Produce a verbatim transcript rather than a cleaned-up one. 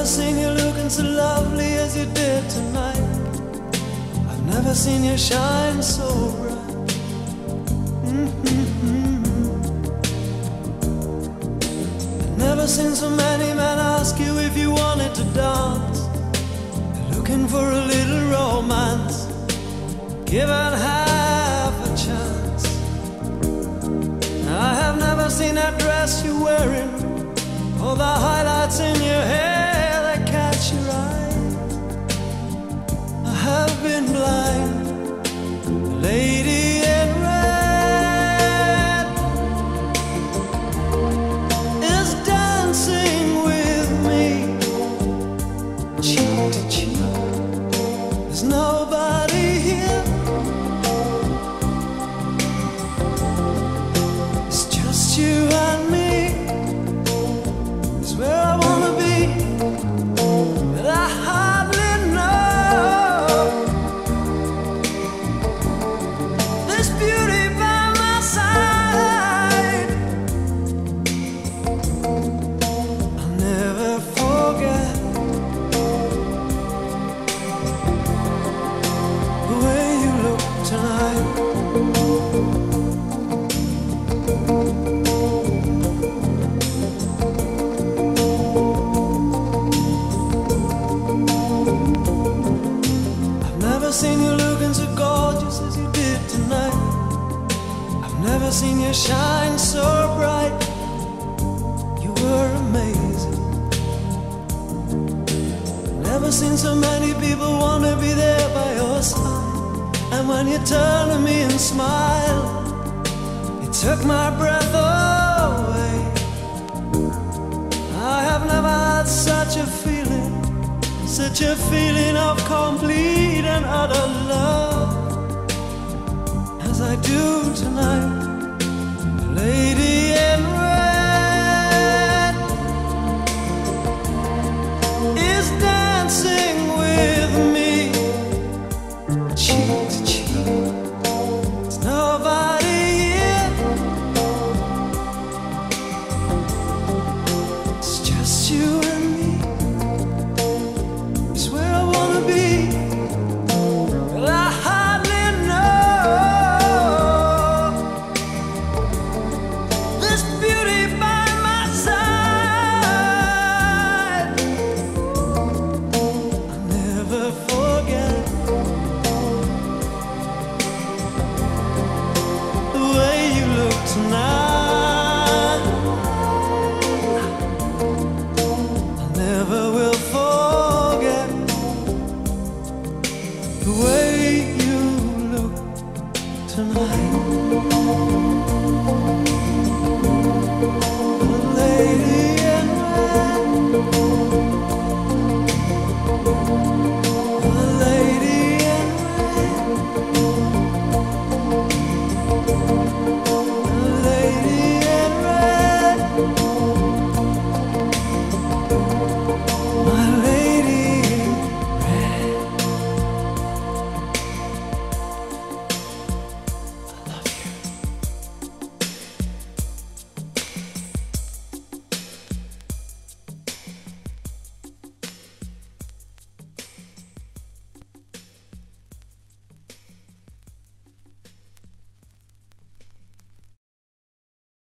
never seen you looking so lovely as you did tonight. I've never seen you shine so bright. Mm-hmm. I've never seen so many men ask you if you wanted to dance. They're looking for a little romance, given half a chance. I have never seen that dress you're wearing, or the highlights in your hair that catch your eye. I have been blind. The lady in red is dancing with me, cheek to cheek. There's nobody here. It's just you and me. It's where I wanna be, but I hardly know. This beauty by my side, I'll never forget the way you look tonight. I've never seen you looking so gorgeous as you did tonight. I've never seen you shine so bright. You were amazing. Never seen so many people want to be there by your side. And when you turn to me and smile, it took my breath away. I have never had such a feeling, such a feeling of complete and utter love as I do tonight, lady.